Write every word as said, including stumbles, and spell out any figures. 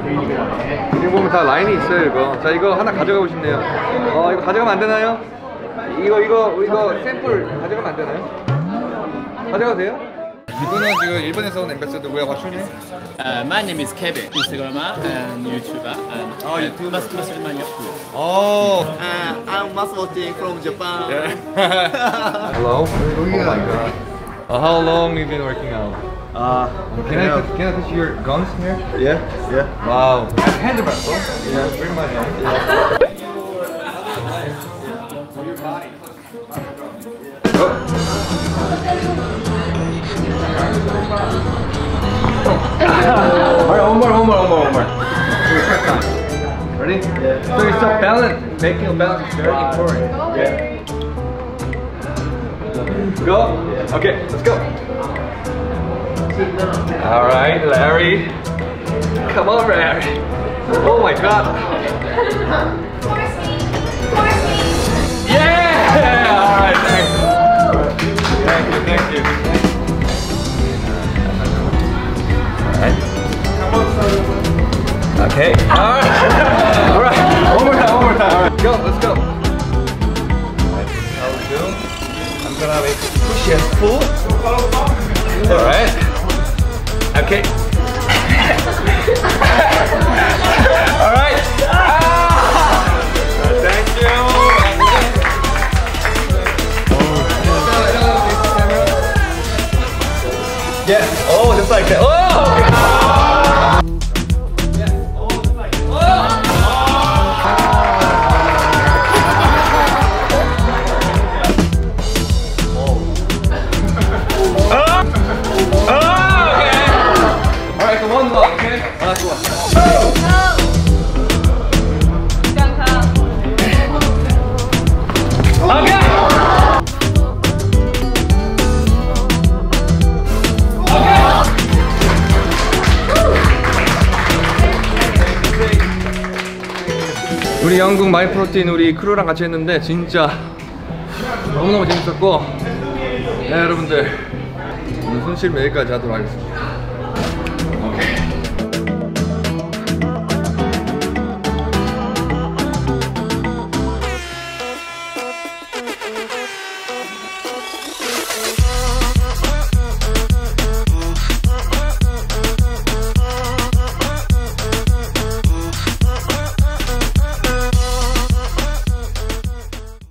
지금 보면 다 라인이 있어요 이거. 자 이거 하나 가져가고 싶네요. 어 이거 가져가면 안 되나요? 이거 이거 이거 샘플 가져가면 안 되나요? 가져가도 돼요? 이분은 지금 일본에서 온 엠베서더고요. What's your name? Uh, my name is Kevin, Instagrammer and YouTuber, and oh, YouTuber. Mas Masumania. Oh, Uh, I'm Maswati from Japan. yeah. Hello. Oh my God. Uh, how long have you been working out? Uh, Can I can I touch your guns here? yeah, yeah. Wow. Hand wrestle. Yeah. Bring my hand. Yeah. Alright, one more, one more, one more, one more. Ready? Yeah. So you're still balance. Making a balance is very important. Yeah. Go. Okay, let's go. Alright, Larry. Come on, Larry. Oh my God. Yeah! Alright, thanks. Thank you, thank you. Okay. Alright. Alright. One more time, one more time. Alright. Go, let's go. How we do? I'm gonna make push and pull. Alright. Okay. Alright. Ah! Thank you. Yes. Oh, just like that. Oh! Yes. Oh, just like that. Oh! 우리 영국 마이프로틴 우리 크루랑 같이 했는데 진짜 너무너무 재밌었고 네 여러분들 오늘 손실 여기까지 하도록 하겠습니다.